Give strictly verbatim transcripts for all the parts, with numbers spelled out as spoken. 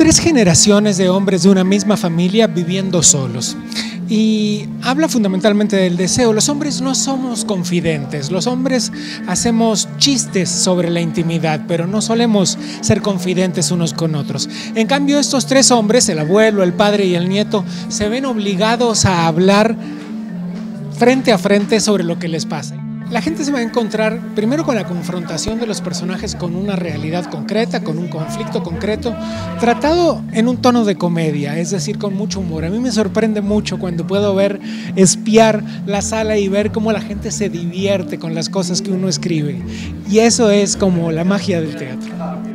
tres generaciones de hombres de una misma familia viviendo solos. Y habla fundamentalmente del deseo. Los hombres no somos confidentes, los hombres hacemos chistes sobre la intimidad, pero no solemos ser confidentes unos con otros. En cambio, estos tres hombres, el abuelo, el padre y el nieto, se ven obligados a hablar frente a frente sobre lo que les pasa. La gente se va a encontrar primero con la confrontación de los personajes con una realidad concreta, con un conflicto concreto, tratado en un tono de comedia, es decir, con mucho humor. A mí me sorprende mucho cuando puedo ver, espiar la sala y ver cómo la gente se divierte con las cosas que uno escribe. Y eso es como la magia del teatro.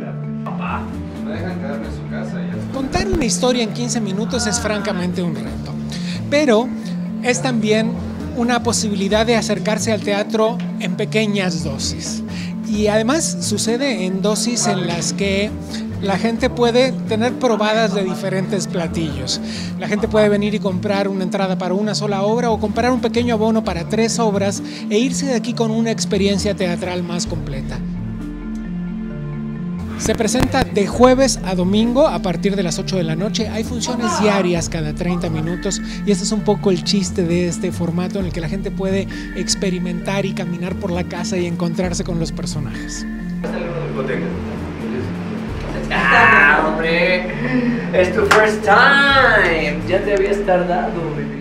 Contar una historia en quince minutos es francamente un reto, pero es también una posibilidad de acercarse al teatro en pequeñas dosis. Y además sucede en dosis en las que la gente puede tener probadas de diferentes platillos. La gente puede venir y comprar una entrada para una sola obra o comprar un pequeño abono para tres obras e irse de aquí con una experiencia teatral más completa. Se presenta de jueves a domingo a partir de las ocho de la noche. Hay funciones diarias cada treinta minutos y este es un poco el chiste de este formato en el que la gente puede experimentar y caminar por la casa y encontrarse con los personajes. ¡Ah, hombre! ¡Es tu first time! Ya te habías tardado, baby.